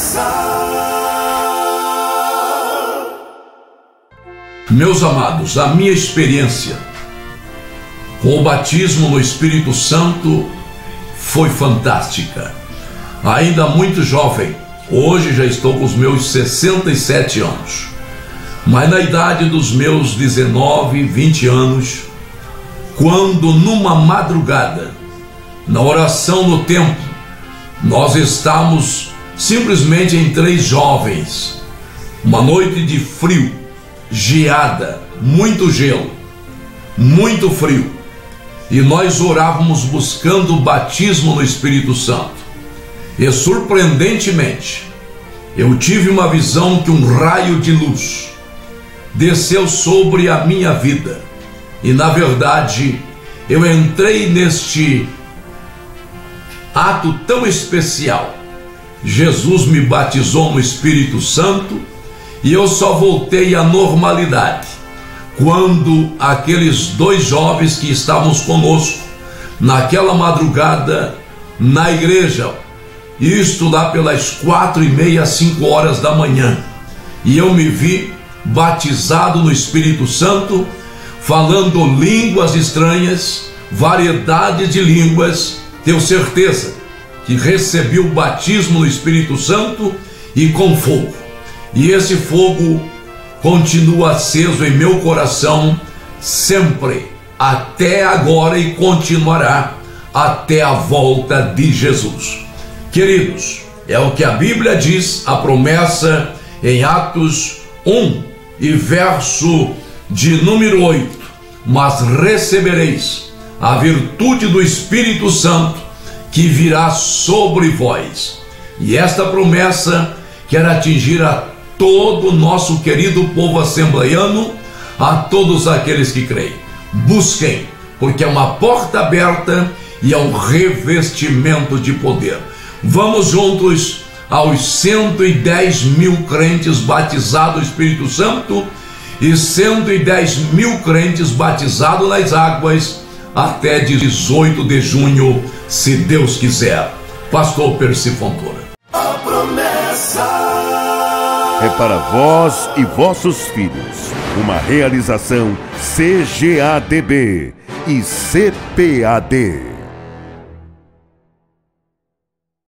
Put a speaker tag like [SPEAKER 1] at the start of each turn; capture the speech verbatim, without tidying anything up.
[SPEAKER 1] Meus amados, a minha experiência com o batismo no Espírito Santo foi fantástica. Ainda muito jovem, hoje já estou com os meus sessenta e sete anos, mas na idade dos meus dezenove, vinte anos, quando numa madrugada, na oração no templo, nós estávamos simplesmente em três jovens, uma noite de frio, geada, muito gelo, muito frio, e nós orávamos buscando o batismo no Espírito Santo. E surpreendentemente, eu tive uma visão que um raio de luz desceu sobre a minha vida, e na verdade eu entrei neste ato tão especial. Jesus me batizou no Espírito Santo e eu só voltei à normalidade quando aqueles dois jovens que estávamos conosco naquela madrugada na igreja, isto lá pelas quatro e meia, cinco horas da manhã, e eu me vi batizado no Espírito Santo, falando línguas estranhas, variedade de línguas. Tenho certeza que recebi o batismo no Espírito Santo e com fogo. E esse fogo continua aceso em meu coração sempre, até agora, e continuará até a volta de Jesus. Queridos, é o que a Bíblia diz, a promessa em Atos um e verso de número oito: mas recebereis a virtude do Espírito Santo que virá sobre vós. E esta promessa quer atingir a todo o nosso querido povo assembleiano, a todos aqueles que creem. Busquem, porque é uma porta aberta e é um revestimento de poder. Vamos juntos aos cento e dez mil crentes batizados no Espírito Santo e cento e dez mil crentes batizados nas águas até dezoito de junho, se Deus quiser. Pastor Percy Fontoura.
[SPEAKER 2] A promessa
[SPEAKER 3] é para vós e vossos filhos. Uma realização C G A D B e C P A D.